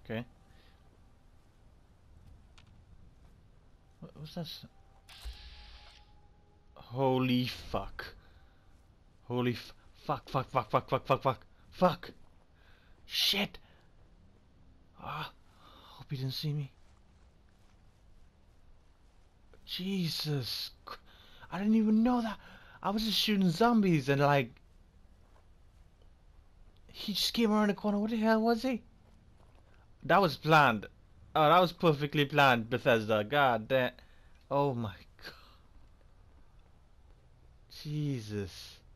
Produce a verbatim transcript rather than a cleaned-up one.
Okay. What was that? Holy fuck. Holy f fuck, fuck, fuck, fuck, fuck, fuck, fuck, fuck. Shit. Ah, hope he didn't see me. Jesus. I didn't even know that. I was just shooting zombies and like... He just came around the corner. What the hell was he? That was planned. Oh, that was perfectly planned, Bethesda. God damn. Oh my god. Jesus.